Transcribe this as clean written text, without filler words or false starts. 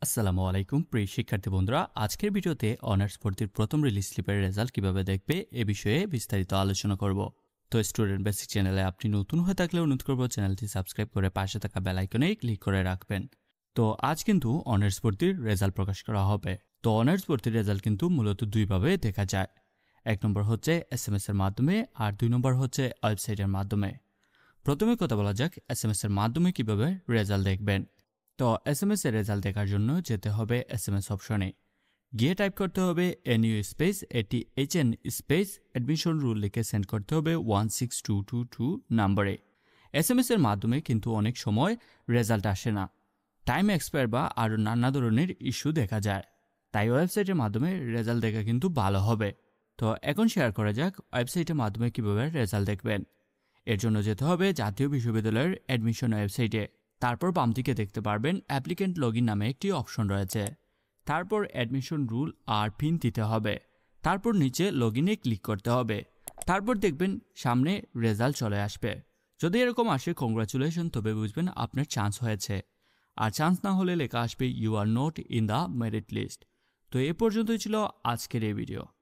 আসসালামু আলাইকুম প্রিয় শিক্ষার্থী বন্ধুরা, আজকের ভিডিওতে অনার্স ভর্তির প্রথম রিলিজ স্লিপের রেজাল্ট কিভাবে দেখবে এ বিষয়ে বিস্তারিত আলোচনা করব। তো স্টুডেন্ট বেসিক চ্যানেলে আপনি নতুন হয়ে থাকলে অনুরোধ করব চ্যানেলটি সাবস্ক্রাইব করে পাশে থাকা বেল আইকনে ক্লিক করে রাখবেন। তো আজ কিন্তু অনার্স ভর্তির রেজাল্ট প্রকাশ করা হবে। তো অনার্স ভর্তির রেজাল্ট কিন্তু মূলত দুইভাবে দেখা যায়। এক নম্বর হচ্ছে এসএমএস এর মাধ্যমে আর দুই নম্বর হচ্ছে ওয়েবসাইটের মাধ্যমে। প্রথমে কথা বলা যাক এসএমএস এর মাধ্যমে কিভাবে রেজাল্ট দেখবেন। তো এসএমএস এর রেজাল্ট দেখার জন্য যেতে হবে এসএমএস অপশনে গিয়ে টাইপ করতে হবে NU space HN space admission rule লিখে সেন্ড করতে হবে 16222 নম্বরে। এসএমএস এর মাধ্যমে কিন্তু অনেক সময় রেজাল্ট আসে না, টাইম এক্সপায়ার বা আরও নানা ধরনের ইস্যু দেখা যায়, তাই ওয়েবসাইটের মাধ্যমে রেজাল্ট দেখা কিন্তু ভালো হবে। তো এখন শেয়ার করা যাক ওয়েবসাইটের মাধ্যমে কীভাবে রেজাল্ট দেখবেন। এর জন্য যেতে হবে জাতীয় বিশ্ববিদ্যালয়ের অ্যাডমিশন ওয়েবসাইটে। তারপর বাম দিকে দেখতে পারবেন অ্যাপ্লিকেন্ট লগইন নামে একটি অপশন রয়েছে। তারপর অ্যাডমিশন রুল আর পিন দিতে হবে। তারপর নিচে লগইনে ক্লিক করতে হবে। তারপর দেখবেন সামনে রেজাল্ট চলে আসবে। যদি এরকম আসে কংগ্রাচুলেশন, তবে বুঝবেন আপনার চান্স হয়েছে। আর চান্স না হলে লেখা আসবে you are not in the merit list. তো এ পর্যন্তই ছিল আজকের এই ভিডিও।